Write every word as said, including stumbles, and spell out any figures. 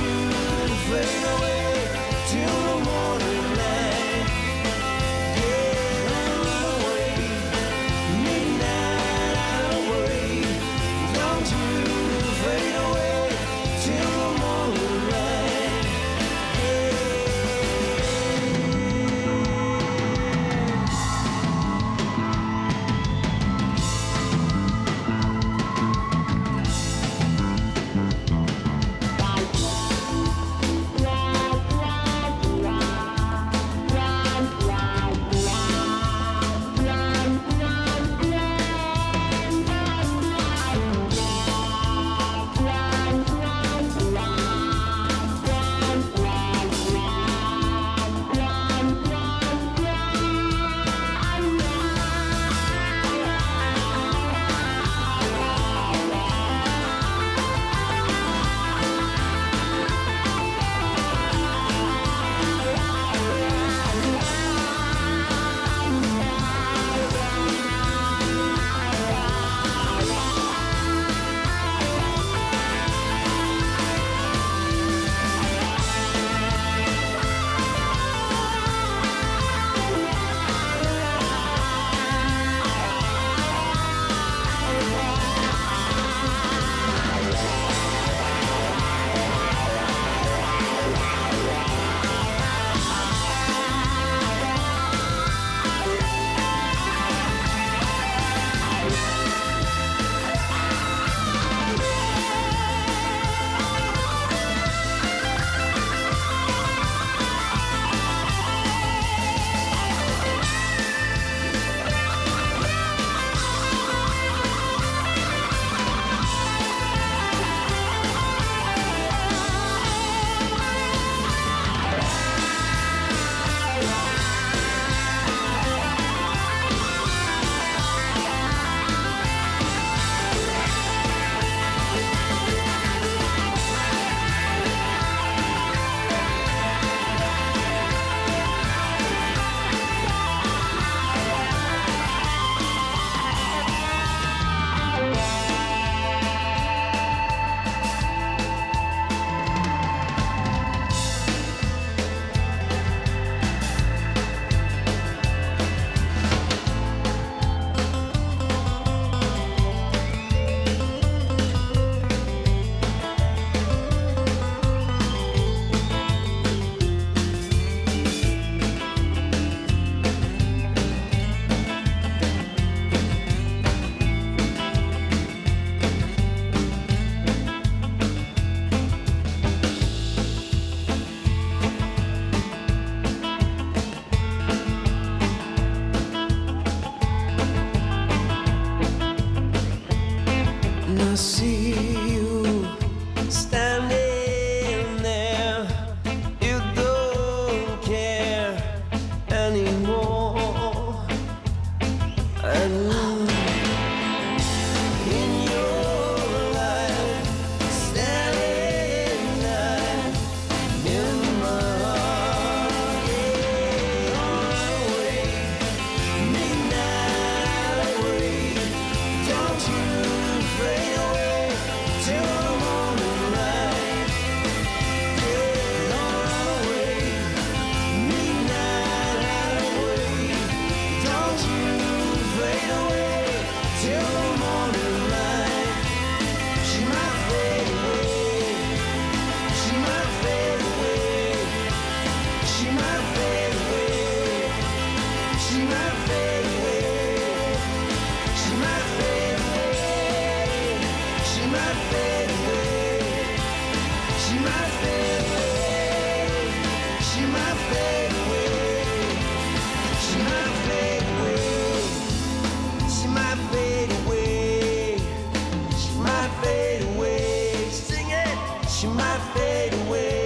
you fade away till the morning light. Yeah, run away, midnight highway. Don't you fade away till the morning light. I see you standing there. You don't care anymore. And in your life, standing there in my heart. Yeah, on away, midnight away. Don't you fade away till the morning light. Yeah, on away, midnight away. Don't you fade away till the morning light. She might fade away. She might fade away. She might fade away. She might fade away. She might fade away. She might fade away. She might fade away. She might fade away. She might fade away. She might fade away. She might fade away. Sing it. She might fade away.